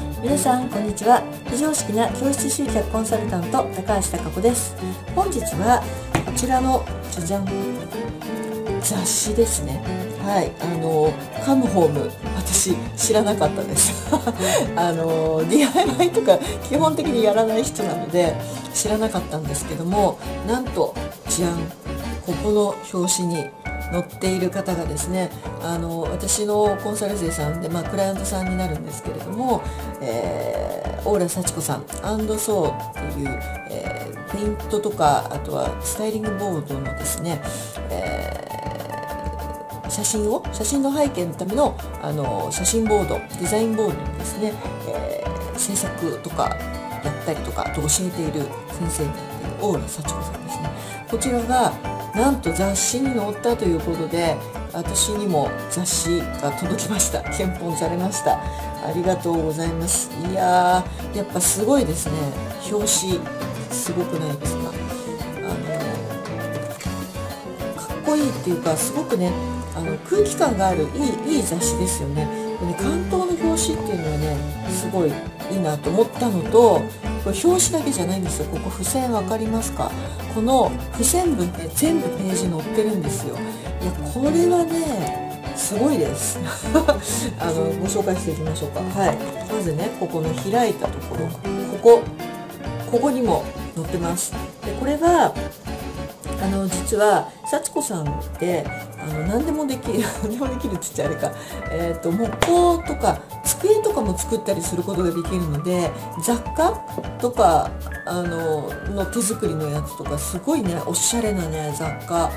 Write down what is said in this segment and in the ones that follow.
皆さんこんにちは。非常識な教室集客コンサルタント高橋貴子です。本日はこちらのじゃじゃん雑誌ですね。はい、カムホーム、私知らなかったですDIY とか基本的にやらない人なので知らなかったんですけども、なんとじゃん、ここの表紙に載っている方がですね、私のコンサル生さんで、クライアントさんになるんですけれども、オーラ幸子さん&ソーっていう、ペイントとか、あとはスタイリングボードのですね、写真の背景のための、写真ボード、デザインボードにですね、制作とかやったりとかと教えている先生になっているオーラ幸子さんですね。こちらがなんと雑誌に載ったということで、私にも雑誌が届きました。検本されました。ありがとうございます。いやー、やっぱすごいですね。表紙すごくないですか。かっこいいっていうか、すごくね、空気感があるいい雑誌ですよね。関東の表紙っていうのはね、すごいいいなと思ったのと、これ表紙だけじゃないんですよ。ここ付箋分かりますか？この付箋文って全部ページ載ってるんですよ。いや、これはねすごいですご紹介していきましょうか。はい、まずね、ここの開いたところ、ここにも載ってます。でこれは実は幸子さんって何でもできる何でもできるって言っちゃあれか、木工とか机とかも作ったりすることができるので、雑貨とかの手作りのやつとか、すごいねおしゃれなね雑貨、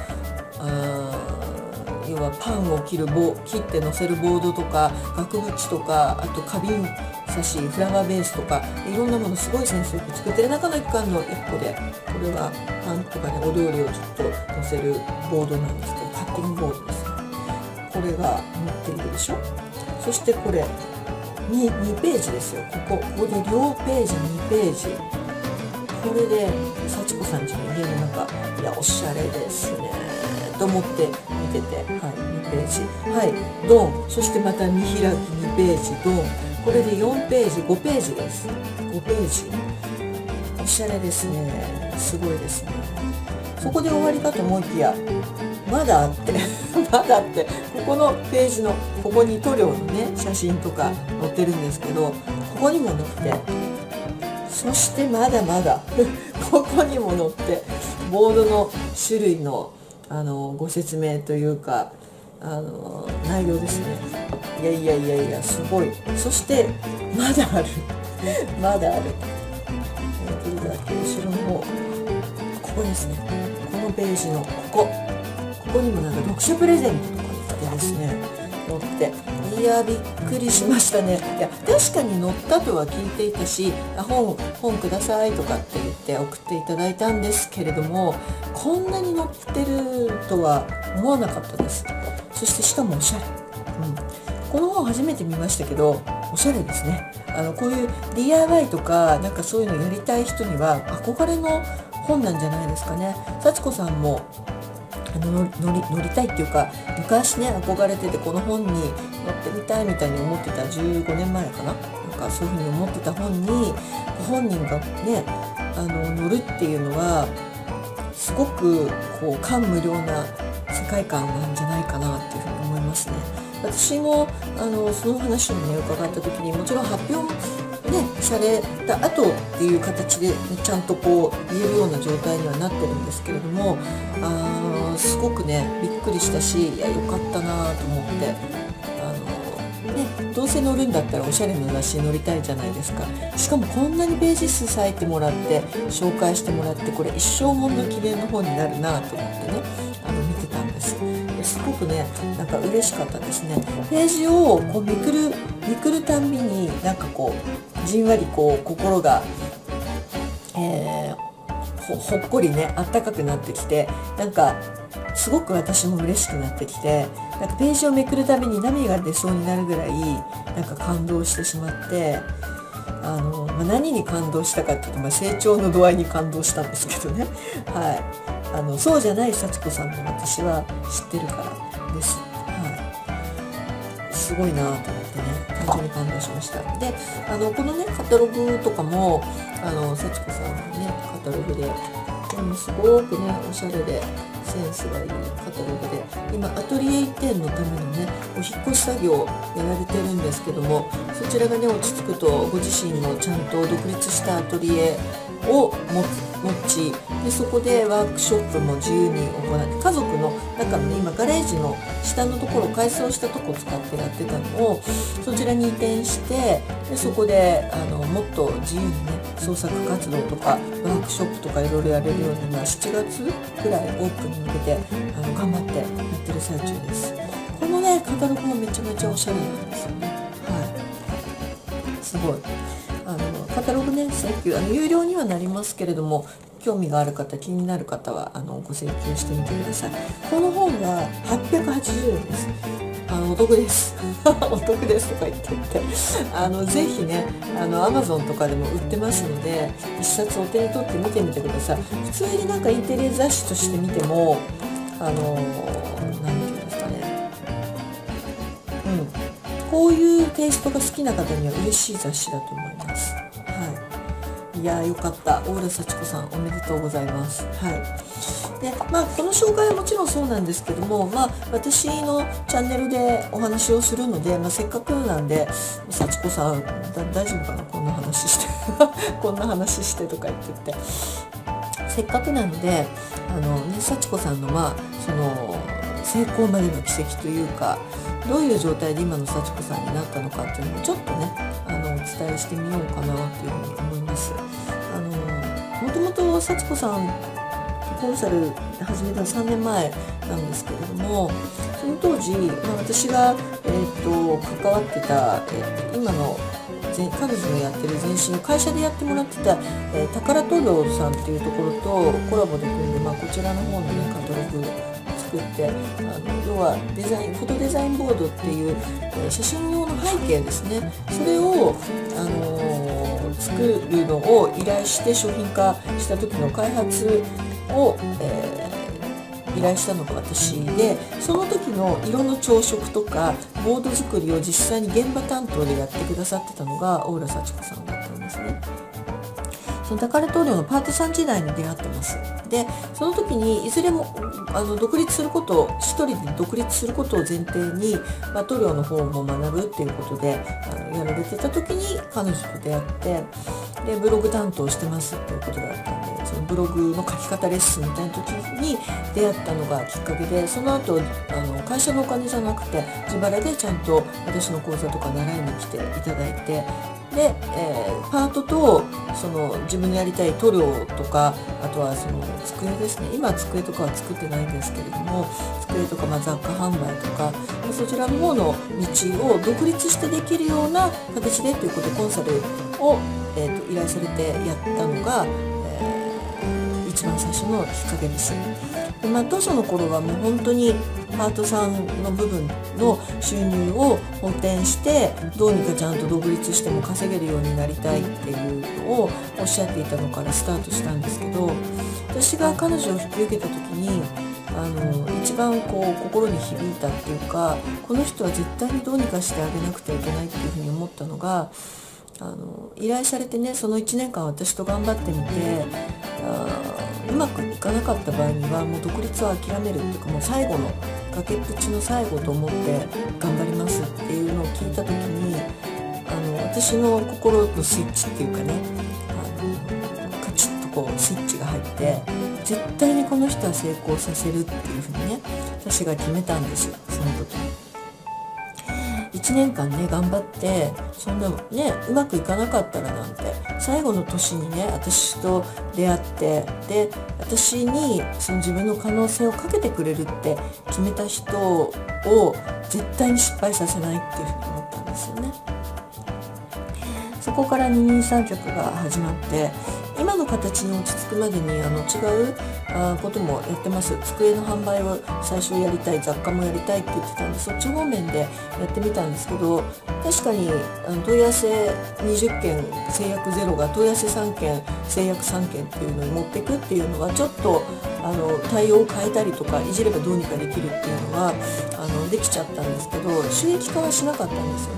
要はパンを切って乗せるボードとか、額縁とか、あと花瓶差し、フラワーベースとか、いろんなものすごいセンスよく作ってる中の一環の1個で、これはパンとかね、お料理をちょっと乗せるボードなんですけど、カッティングボードですね。これが載ってるでしょ。そしてこれ2ページですよ。ここで両ページ2ページ、これで幸子さんちの家の中、いやおしゃれですねと思って見てて、はい、2ページ、はい、ドン。そしてまた見開き2ページ、ドン。これで4ページ、5ページです。5ページ、おしゃれですね。すごいですね。そこで終わりかと思いきや、まだあってまだあって、ここのページのここに塗料のね写真とか載ってるんですけど、ここにも載って、そしてまだまだここにも載って、ボードの種類のご説明というか内容ですね。いやすごい。そしてまだあるまだある。これだけ後ろの方、ここですね。このページのここにもなんか読書プレゼントとかってですね載って、いやびっくりしましたね。いや確かに載ったとは聞いていたし、本くださいとかって言って送っていただいたんですけれども、こんなに載ってるとは思わなかったです。そしてしかもおしゃれ、この本初めて見ましたけど、おしゃれですね。こういう DIY とかなんかそういうのやりたい人には憧れの本なんじゃないですかね。幸子さんも乗りたいっていうか、昔ね憧れてて、この本に乗ってみたいみたいに思ってた、15年前かな、なんかそういうふうに思ってた本にご本人がね乗るっていうのは、すごくこう感無量な世界観なんじゃないかなっていうふうに思いますね。私もその話をね伺った時に、もちろん発表ねされた後っていう形で、ね、ちゃんとこう言えるような状態にはなってるんですけれども、すごくねびっくりしたし、いやよかったなと思って、どうせ乗るんだったらおしゃれな雑誌に乗りたいじゃないですか。しかもこんなにページ数割いてもらって紹介してもらって、これ一生もんの記念の本になるなと思ってね見てたんです。すごくねなんか嬉しかったですね。ページをこうめくるたんびに、なんかこうじんわりこう心が、ほっこりねあったかくなってきて、なんかすごく私も嬉しくなってきて、なんかページをめくるたびに涙が出そうになるぐらいなんか感動してしまって、何に感動したかっていうと、成長の度合いに感動したんですけどねはい、そうじゃない幸子さんも私は知ってるからです。はい、すごいなと思ってね感非常に感動しました。でこのねカタログとかも幸子さんのねカタログで、これもすごくねおしゃれでセンスがいいカタログで、今アトリエ移転のためのねお引っ越し作業やられてるんですけども、そちらがね落ち着くとご自身のちゃんと独立したアトリエを持ち、でそこでワークショップも自由に行って、家族の中のね今ガレージの下のところを改装したとこを使ってやってたのをそちらに移転して、でそこでもっと自由にね創作活動とかワークショップとかいろいろやれるように、7月くらいオープンに向けて頑張ってやってる最中です。このねカタログもめちゃめちゃおしゃれなんですよね。はい、すごいカタログね有料にはなりますけれども、興味がある方気になる方はご請求してみてください。この本は880円です。お得ですお得ですとか言ってぜひねAmazon とかでも売ってますので、一冊お手に取って見てみてください。普通になんかインテリア雑誌として見ても何て言うんですかね、こういうテイストが好きな方には嬉しい雑誌だと思います。いやーよかった。大浦幸子さんおめでとうございます。でこの紹介はもちろんそうなんですけども、私のチャンネルでお話をするので、せっかくなんで幸子さん大丈夫かな、こんな話してこんな話してとか言ってせっかくなので幸子さんのその成功までの軌跡というか、どういう状態で今の幸子さんになったのかっていうのもちょっとねお伝えしてみようかなというふうに思います。もともと幸子さんコンサル始めた3年前なんですけれども、その当時、私が、関わってた、今の彼女のやってる前身の会社でやってもらってた、宝塗料さんっていうところとコラボで組んで、こちらの方のねカタログ作って、要はフォトデザインボードっていう、写真用の背景ですね、それを、作るのを依頼して商品化した時の開発を、依頼したのが私で、その時の色の調色とかボード作りを実際に現場担当でやってくださってたのが大浦幸子さんだったんですね。その宝塗料のパート3時代に出会ってます。でその時にいずれも独立することを一人で独立することを前提に、塗料の方も学ぶっていうことでやられてた時に彼女と出会って、でブログ担当してますっていうことだったんで、そのブログの書き方レッスンみたいな時に出会ったのがきっかけで、その後会社のお金じゃなくて自腹でちゃんと私の講座とか習いに来ていただいて、で、パートとその自分のやりたい塗料とか、あとはその机ですね、今机とかは作ってないんですけれども、机とか雑貨販売とかそちらの方の道を独立してできるような形でということでコンサルを、依頼されてやったのが、一番最初のきっかけです。で当初の頃はもう本当にパートさんの部分の収入を補填してどうにかちゃんと独立しても稼げるようになりたいっていうのをおっしゃっていたのからスタートしたんですけど、私が彼女を引き受けた時に一番心に響いたっていうか、この人は絶対にどうにかしてあげなくてはいけないっていうふうに思ったのが、依頼されてねその1年間私と頑張ってみてうまくいかなかった場合にはもう独立を諦めるっていうか、もう最後の崖っぷちの最後と思って頑張りますっていうのを聞いた時に私の心のスイッチっていうかねカチッとスイッチが入って、絶対にこの人は成功させるっていうふうにね私が決めたんですよ。その時に1年間ね頑張って、そんなねうまくいかなかったらなんて、最後の年にね私と出会って、で私にその自分の可能性をかけてくれるって決めた人を絶対に失敗させないっていうふうに思ったんですよね。そこから二人三脚が始まって、今の形に落ち着くまでに違うこともやってます。机の販売を最初やりたい、雑貨もやりたいって言ってたんで、そっち方面でやってみたんですけど、確かに問い合わせ20件制約0が問い合わせ3件制約3件っていうのに持っていくっていうのはちょっと対応を変えたりとかいじればどうにかできるっていうのはできちゃったんですけど、収益化はしなかったんですよね。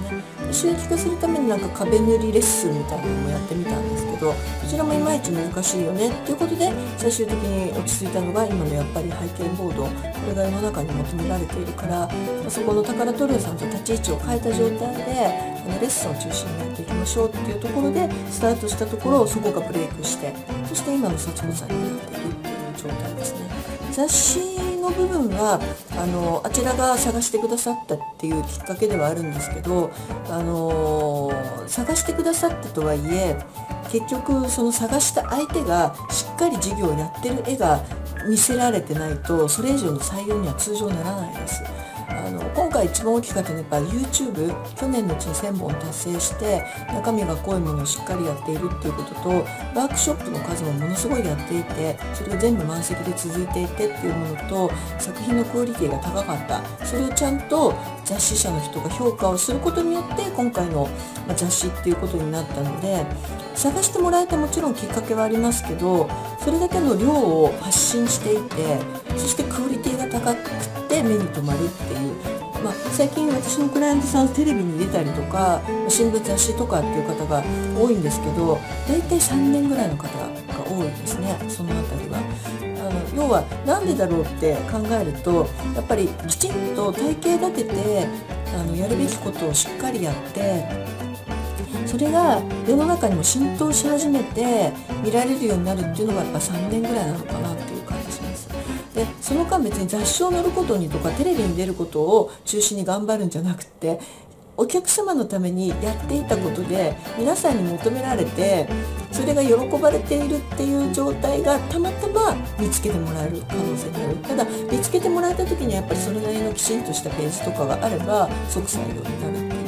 収益化するためになんか壁塗りレッスンみたいなのもやってみたんですけど、こちらもいまいち難しいよねっていうことで、最終的に落ち着いたのが今のやっぱり背景ボード、これが世の中に求められているから、そこのタカラトリオさんと立ち位置を変えた状態でレッスンを中心にやっていきましょうっていうところでスタートしたところ、そこがブレイクして、そして今の幸子さんになっているっていう状態ですね。雑誌の部分はあちらが探してくださったっていうきっかけではあるんですけど、探してくださったとはいえ結局その探した相手がしっかり事業をやってる絵が見せられてないと、それ以上の採用には通常ならないです。今回一番大きかったのはやっぱ YouTube、 去年のうちに1000本達成して中身が濃いものをしっかりやっているっていうことと、ワークショップの数もものすごいやっていて、それが全部満席で続いていてっていうものと、作品のクオリティが高かった、それをちゃんと雑誌社の人が評価をすることによって今回の雑誌っていうことになったので、探してもらえたもちろんきっかけはありますけど、それだけの量を発信していて、そしてクオリティが高くて目に留まるっていう、最近私のクライアントさんテレビに出たりとか新聞雑誌とかっていう方が多いんですけど、大体3年ぐらいの方が多いですね。そのあたりは要は何でだろうって考えると、やっぱりきちんと体系立ててやるべきことをしっかりやって、それが世の中にも浸透し始めて見られるようになるっていうのがやっぱ3年ぐらいなのかなっていう感じします。でその間別に雑誌を載ることにとかテレビに出ることを中心に頑張るんじゃなくて、お客様のためにやっていたことで皆さんに求められて、それが喜ばれているっていう状態がたまたま見つけてもらえる可能性がある。ただ見つけてもらえた時にはやっぱりそれなりのきちんとしたページとかがあれば即採用になるっていう、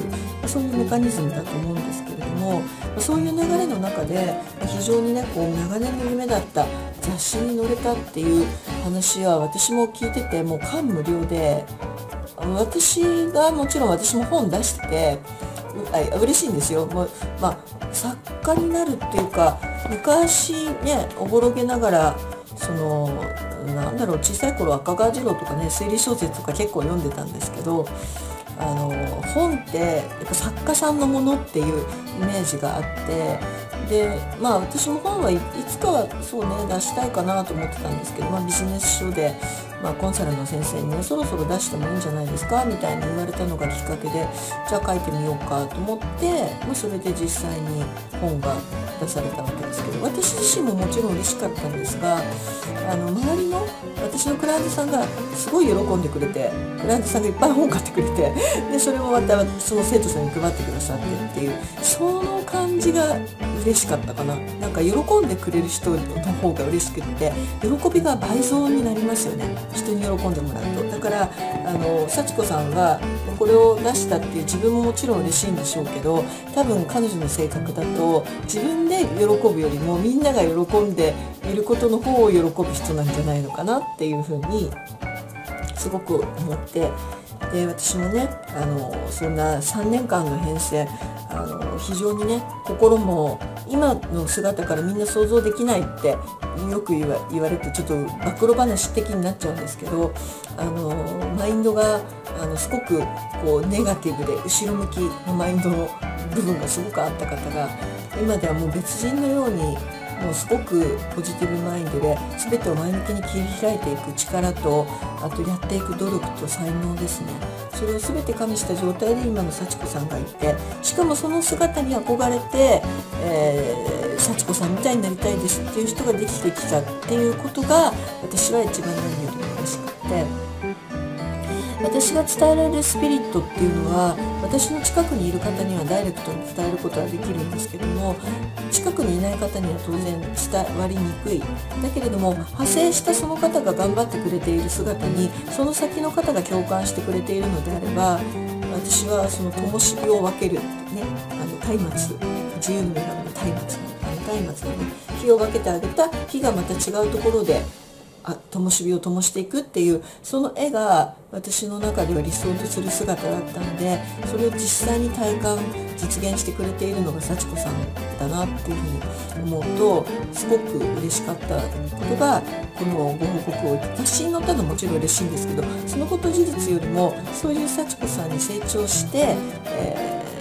そういうメカニズムだと思うんですけれども、そういう流れの中で非常にねこう長年の夢だった雑誌に載れたっていう話は私も聞いててもう感無量で、私がもちろん私も本出してて嬉しいんですよ。作家になるっていうか、昔ねおぼろげながら小さい頃赤川次郎とかね推理小説とか結構読んでたんですけど、本ってやっぱ作家さんのものっていうイメージがあって、で私も本はいつかはそうね出したいかなと思ってたんですけど、ビジネス書で、コンサルの先生にねそろそろ出してもいいんじゃないですかみたいに言われたのがきっかけで、じゃあ書いてみようかと思って、それで実際に本が出されたわけですけど、私自身ももちろん嬉しかったんですが、周りの私のクライアントさんがすごい喜んでくれて、クライアントさんがいっぱい本買ってくれて、でそれもまたその生徒さんに配ってくださってっていう、その感じが嬉しかったかな。なんか喜んでくれる人の方が嬉しくって、喜びが倍増になりますよね、人に喜んでもらうと。だから幸子さんがこれを出したっていう自分ももちろん嬉しいんでしょうけど、多分彼女の性格だと自分で喜ぶよりもみんなが喜んでいることの方を喜ぶ人なんじゃないのかなっていうふうにすごく思って、で私もねそんな3年間の変遷非常にね心も今の姿からみんな想像できないってよく言われて、ちょっと暴露話的になっちゃうんですけど、マインドがすごくこうネガティブで後ろ向きのマインドの部分がすごくあった方が、今ではもう別人のようにもうすごくポジティブマインドで全てを前向きに切り開いていく力と、あとやっていく努力と才能ですね、それを全て加味した状態で今の幸子さんがいて、しかもその姿に憧れて、幸子さんみたいになりたいですっていう人ができてきたっていうことが私は一番何よりも嬉しくて、私が伝えられるスピリットっていうのは私の近くにいる方にはダイレクトに伝えることはできるんですけども、近くにいない方には当然伝わりにくい。だけれども派生したその方が頑張ってくれている姿にその先の方が共感してくれているのであれば、私はその灯火を分けるね、松明、自由の女神の松明のね火を分けてあげた火がまた違うところで灯火を灯していくっていう、その絵が私の中では理想とする姿だったので、それを実際に体感実現してくれているのが幸子さんだなっていうふうに思うとすごく嬉しかったことが、このご報告を雑誌に載ったのももちろん嬉しいんですけど、そのこと事実よりもそういう幸子さんに成長して、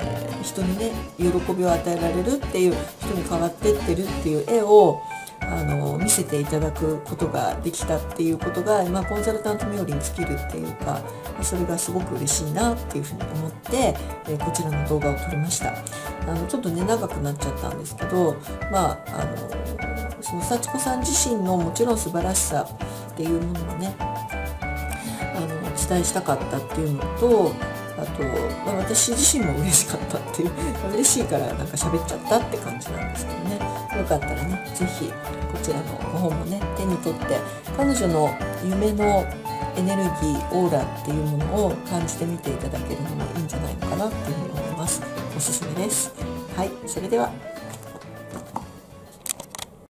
人にね喜びを与えられるっていう人に変わってってるっていう絵を見せていただくことができたっていうことが、コンサルタント冥利に尽きるっていうか、それがすごく嬉しいなっていうふうに思って、こちらの動画を撮りました。ちょっとね長くなっちゃったんですけど、その幸子さん自身のもちろん素晴らしさっていうものをねお伝えしたかったっていうのと、あと、私自身も嬉しかったっていう嬉しいからなんか喋っちゃったって感じなんですけどね、よかったらね是非こちらのご本もね手に取って彼女の夢のエネルギーオーラっていうものを感じてみていただけるのもいいんじゃないのかなっていうふうに思います。おすすめです。はい、それでは。